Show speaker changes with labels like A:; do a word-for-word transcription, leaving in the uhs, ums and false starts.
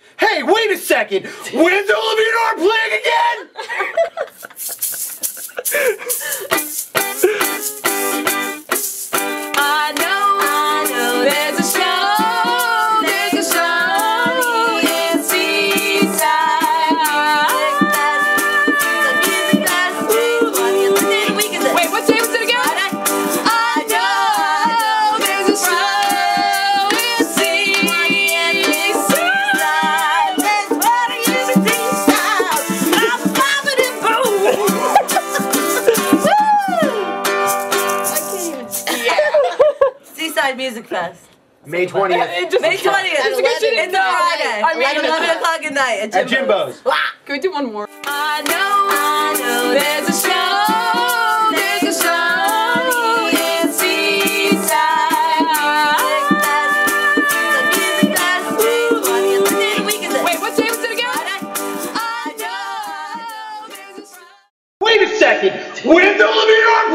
A: Hey, wait a second! When's Olivia playing again?
B: I know, I know, there's a show, there's a show in Seaside. Wait, what day was it again? I know, there's a show in Seaside. That's what I used to think. I'm popping it, boom. I can't even see it.
C: Seaside Music Fest.
A: May twentieth.
C: May twentieth. It's a Friday.
B: I mean,
C: eleven o'clock at night at
A: At
C: Jimbo's.
A: Jimbo's.
B: Can we do one more? I know, I know, there's a show, there's a show in Seaside. Wait, what day was it again? I know, there's a show.
A: Wait a second! When's Olivia